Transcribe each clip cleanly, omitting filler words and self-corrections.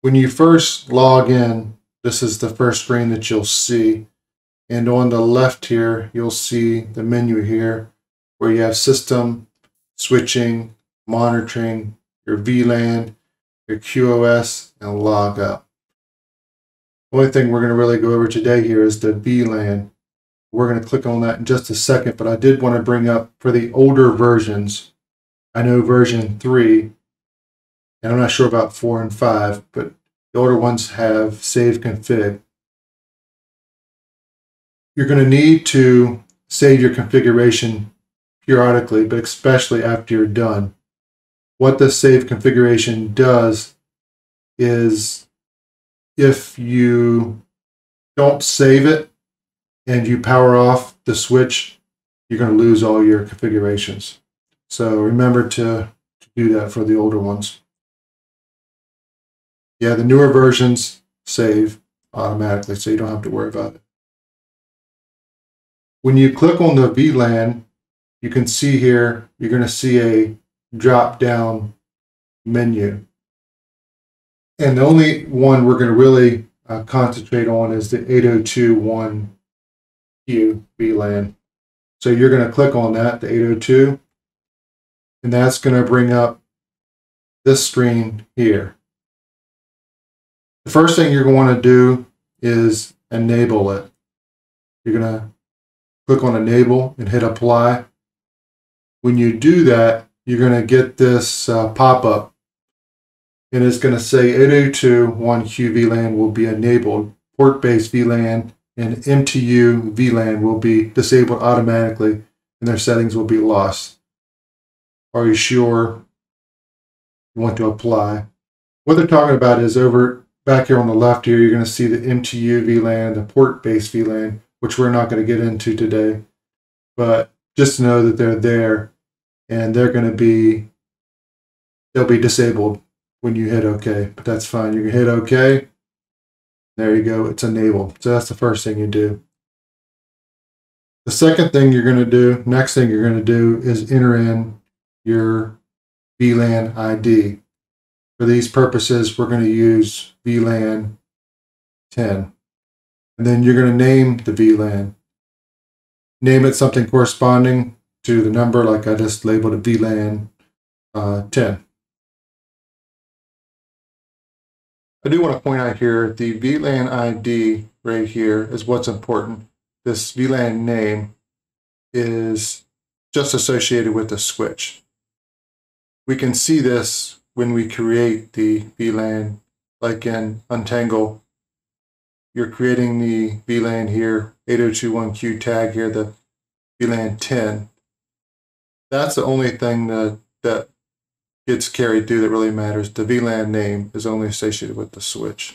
When you first log in, this is the first screen that you'll see. And on the left here, you'll see the menu here where you have system, switching, monitoring, your VLAN, your QoS, and logup. The only thing we're going to really go over today here is the VLAN. We're going to click on that in just a second, but I did want to bring up for the older versions, I know version 3, and I'm not sure about 4 and 5, but the older ones have save config. You're going to need to save your configuration periodically, but especially after you're done. What the save configuration does is if you don't save it and you power off the switch, you're going to lose all your configurations. So remember to do that for the older ones. Yeah, the newer versions save automatically, so you don't have to worry about it. When you click on the VLAN, you can see here, you're going to see a drop-down menu. And the only one we're going to really concentrate on is the 802.1q VLAN. So you're going to click on that, the 802, and that's going to bring up this screen here. The first thing you're going to do is enable it. You're going to click on enable and hit apply. When you do that, you're going to get this pop-up, and it's going to say 802.1q VLAN will be enabled. Port-based VLAN and MTU VLAN will be disabled automatically, and their settings will be lost. Are you sure you want to apply? What they're talking about is over back here on the left here, you're going to see the MTU VLAN, the port-based VLAN, which we're not going to get into today. But just know that they're there, and they'll be disabled when you hit OK. But that's fine. You can hit OK. There you go. It's enabled. So that's the first thing you do. The second thing you're going to do, next thing you're going to do is enter in your VLAN ID. For these purposes, we're going to use VLAN 10. And then you're going to name the VLAN. Name it something corresponding to the number, like I just labeled it VLAN 10. I do want to point out here, the VLAN ID right here is what's important. This VLAN name is just associated with the switch. We can see this when we create the VLAN, like in Untagged. You're creating the VLAN here, 802.1q tag here, the VLAN 10. That's the only thing that gets carried through that really matters. The VLAN name is only associated with the switch.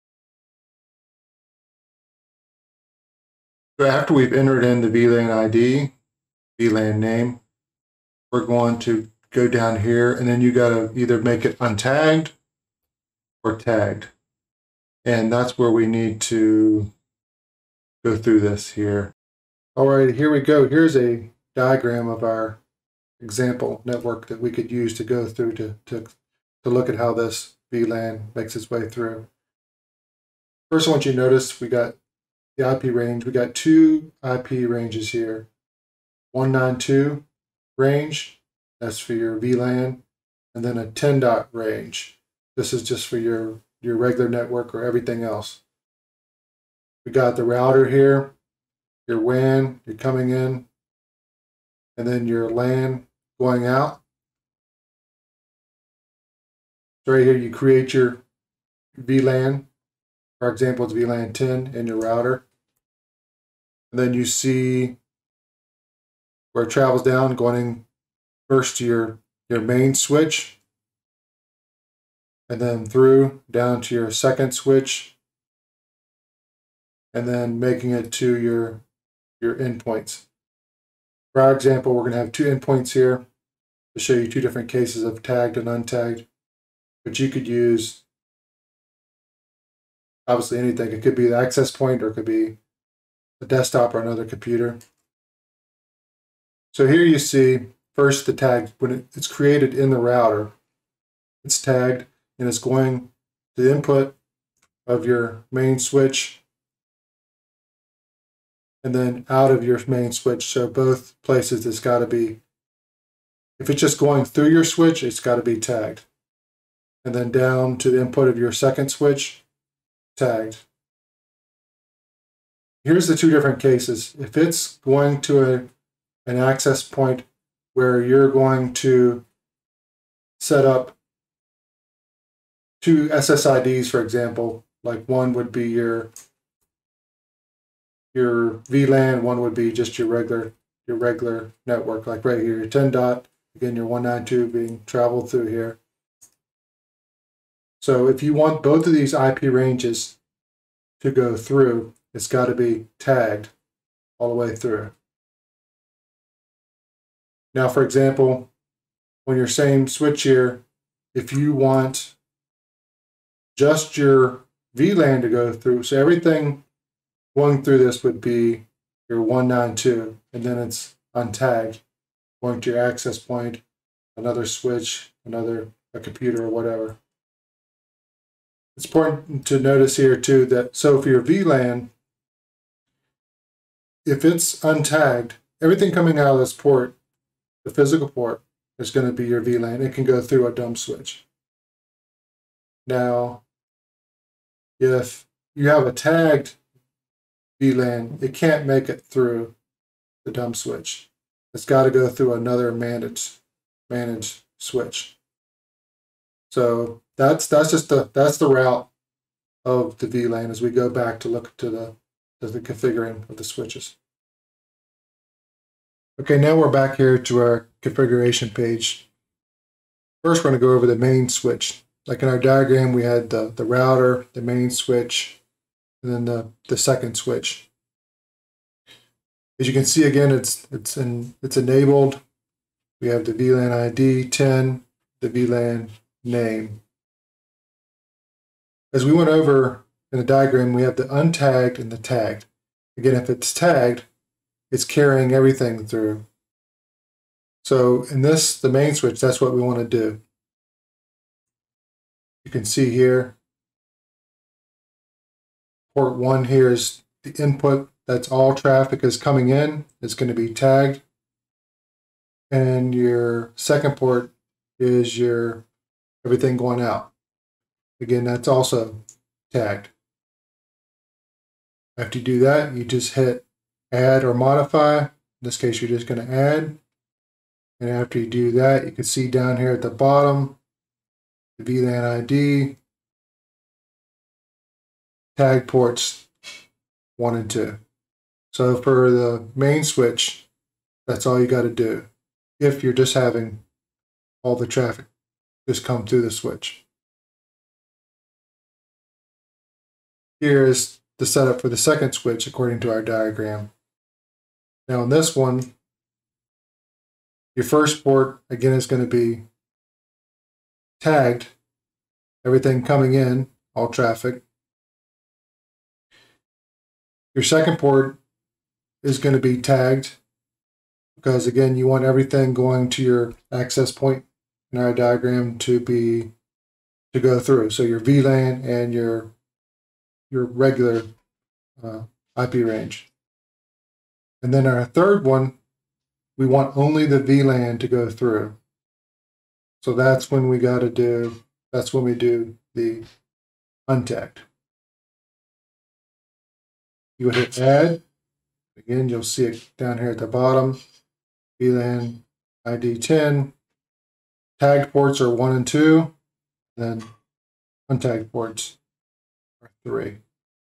So after we've entered in the VLAN ID, VLAN name, we're going to go down here, and then you got to either make it untagged or tagged. And that's where we need to go through this here. All right, here we go. Here's a diagram of our example network that we could use to go through to look at how this VLAN makes its way through. First, I want you to notice we got the IP range. We got two IP ranges here. 192 range, that's for your VLAN, and then a 10 dot range. This is just for your regular network or everything else. We got the router here, your WAN, you're coming in, and then your LAN going out. So right here you create your VLAN. For example, it's VLAN 10 in your router. And then you see where it travels down, going first to your main switch, and then through down to your second switch, and then making it to your endpoints. For our example, we're going to have two endpoints here to show you two different cases of tagged and untagged, but you could use obviously anything. It could be the access point, or it could be a desktop or another computer. So here you see first the tag, when it's created in the router, it's tagged and it's going to the input of your main switch, and then out of your main switch. So both places it's got to be, if it's just going through your switch, it's got to be tagged. And then down to the input of your second switch, tagged. Here's the two different cases. If it's going to an access point where you're going to set up two SSIDs, for example, like one would be your VLAN, one would be just your regular network, like right here, your 10 dot, again, your 192 being traveled through here. So if you want both of these IP ranges to go through, it's got to be tagged all the way through. Now, for example, on your same switch here, if you want just your VLAN to go through, so everything going through this would be your 192, and then it's untagged, going to your access point, another switch, a computer or whatever. It's important to notice here too that, so for your VLAN, if it's untagged, everything coming out of this port, the physical port, is going to be your VLAN. It can go through a dumb switch. Now, if you have a tagged VLAN, it can't make it through the dumb switch. It's got to go through another managed switch. So that's the route of the VLAN as we go back to look to the configuring of the switches. Okay, now we're back here to our configuration page. First, we're going to go over the main switch. Like in our diagram, we had the router, the main switch, and then the second switch. As you can see, again, it's enabled. We have the VLAN ID 10, the VLAN name. As we went over in the diagram, we have the untagged and the tagged. Again, if it's tagged, it's carrying everything through. So in this, the main switch, that's what we want to do. You can see here, port 1 here is the input. That's all traffic is coming in. It's going to be tagged. And your second port is your everything going out. Again, that's also tagged. After you do that, you just hit add or modify. In this case, you're just going to add. And after you do that, you can see down here at the bottom, the VLAN ID, tag ports 1 and 2. So for the main switch, that's all you got to do if you're just having all the traffic just come through the switch. Here is the setup for the second switch according to our diagram. Now in this one, your first port, again, is going to be tagged, everything coming in, all traffic. Your second port is going to be tagged because, again, you want everything going to your access point in our diagram to go through. So your VLAN and your regular IP range. And then our third one, we want only the VLAN to go through. So that's when we got to do, that's when we do the untagged. You would hit add. Again, you'll see it down here at the bottom. VLAN ID 10. Tagged ports are 1 and 2. Then untagged ports are 3.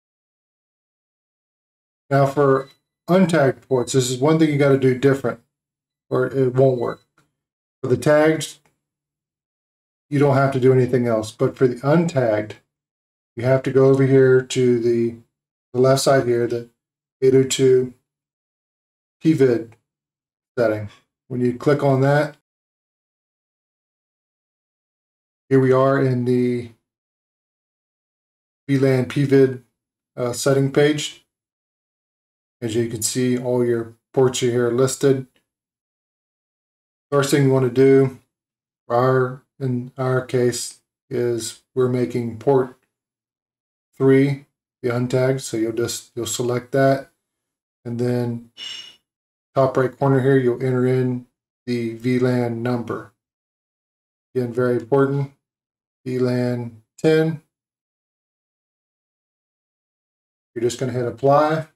Now for untagged ports, this is one thing you got to do different, or it won't work. For the tagged, you don't have to do anything else. But for the untagged, you have to go over here to the left side here, the 802 pvid setting. When you click on that, here we are in the VLAN pvid setting page. As you can see, all your ports are here listed. First thing you want to do, in our case, is we're making port 3, the untagged. So you'll select that, and then top right corner here, you'll enter in the VLAN number. Again, very important. VLAN 10. You're just going to hit apply.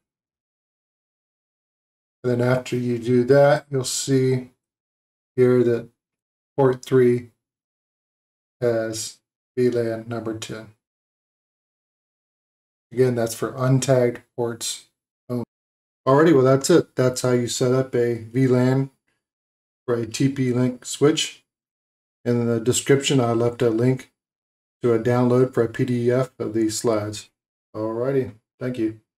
And then after you do that, you'll see here that port 3 has VLAN number 10. Again, that's for untagged ports only. Alrighty, well that's it. That's how you set up a VLAN for a TP-Link switch. In the description, I left a link to a download for a PDF of these slides. Alrighty, thank you.